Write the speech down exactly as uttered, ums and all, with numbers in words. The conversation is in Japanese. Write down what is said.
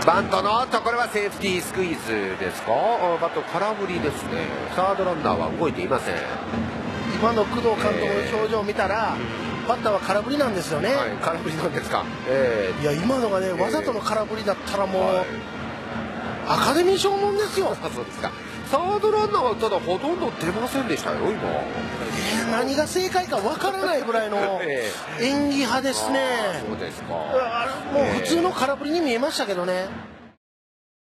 バントのところはセーフティースクイズですか。バット空振りですね。サードランナーは動いていません。 今の工藤監督の表情を見たら、えー、バッターは空振りなんですよね。 はい、空振りなんですか。えー、いや今のがね、わざとの空振りだったらもう、はい、アカデミー賞もんですよ。 そうですか。サードランナーはただほとんど出ませんでしたよ今。 えー、何が正解かわからないぐらいの演技派ですね。 そうですか。 もう普通の空振りに見えましたけどね。